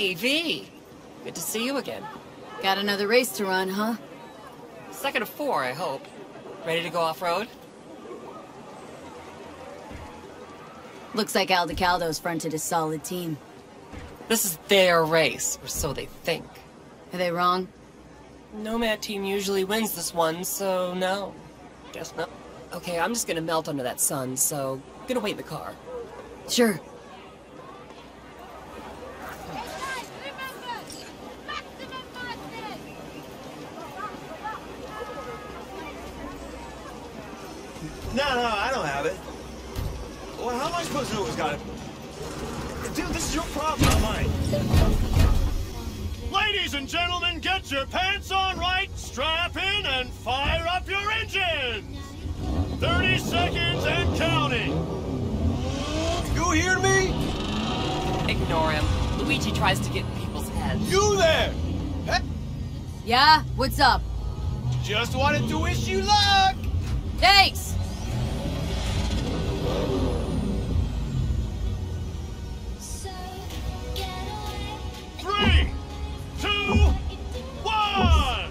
Hey, V. Good to see you again. Got another race to run, huh? Second of 4, I hope. Ready to go off-road? Looks like Aldecaldo's fronted a solid team. This is their race, or so they think. Are they wrong? Nomad team usually wins this one, so no. Guess not. Okay, I'm just gonna melt under that sun, so gonna wait in the car. Sure. No, I don't have it. Well, how am I supposed to know who's got it? Dude, this is your problem, not mine. Ladies and gentlemen, get your pants on right, strap in, and fire up your engines! 30 seconds and counting! You hear me? Ignore him. Luigi tries to get in people's heads. You there! Hey, Yeah? What's up? just wanted to wish you luck! Thanks! Three, two, one!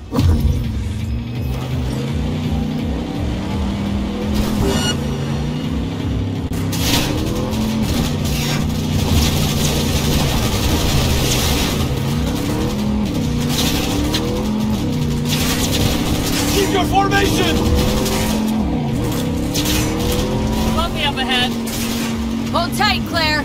Keep your formation! Bumpy up ahead. Hold tight, Claire!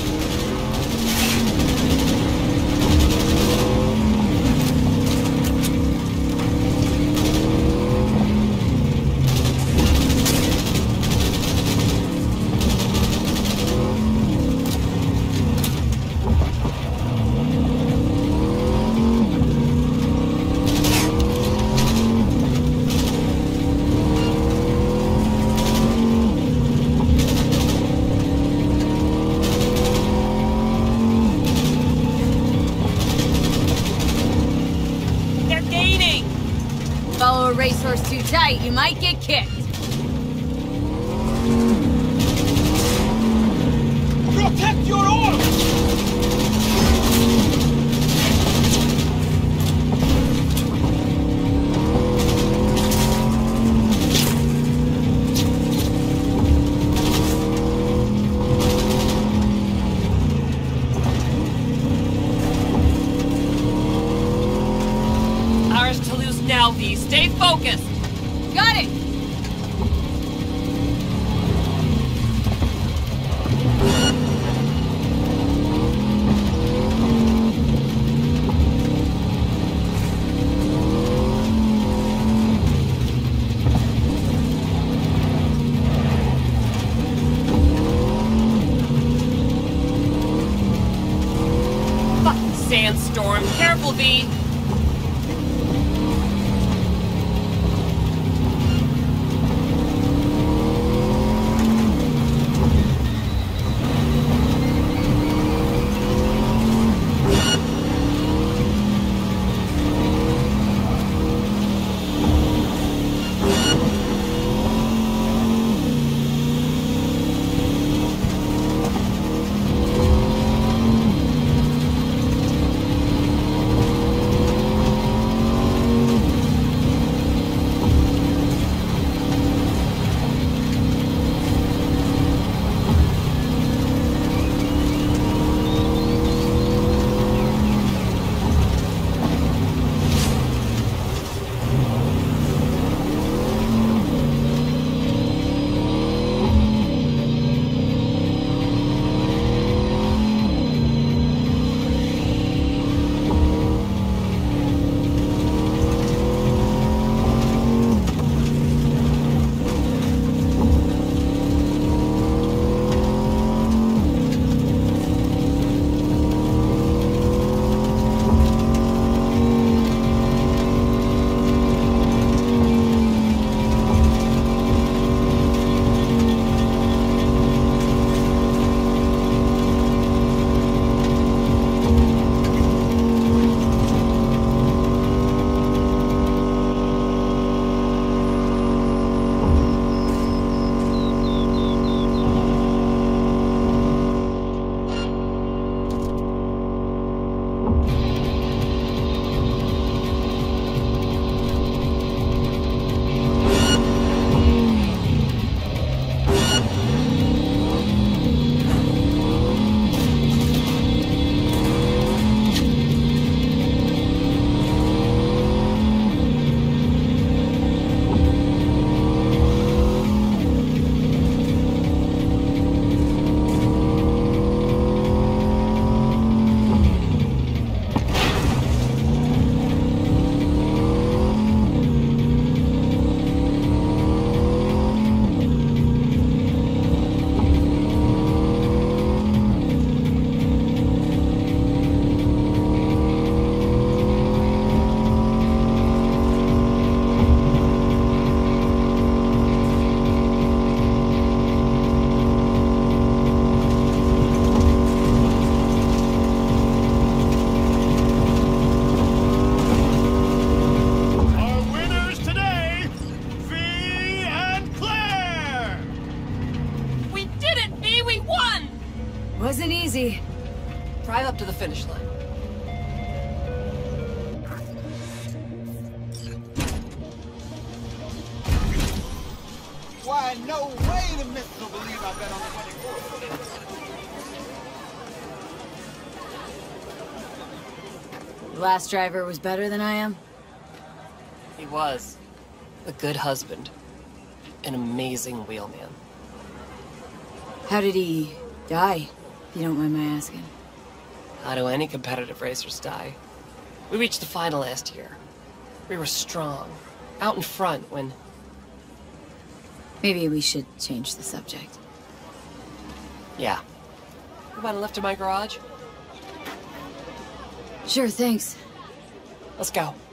They're gaining! Follow a racehorse too tight, you might get kicked. Protect your arms! Ours to lose now, V. Stay focused! Got it! Fucking sandstorm. Careful, V. finish line. Why, no way the missus will believe I bet on the winning horse. The last driver was better than I am? He was. A good husband. An amazing wheelman. How did he die, if you don't mind my asking? How do any competitive racers die? We reached the final last year. We were strong, out in front when... Maybe we should change the subject. Yeah. You want a lift to my garage? Sure, thanks. Let's go.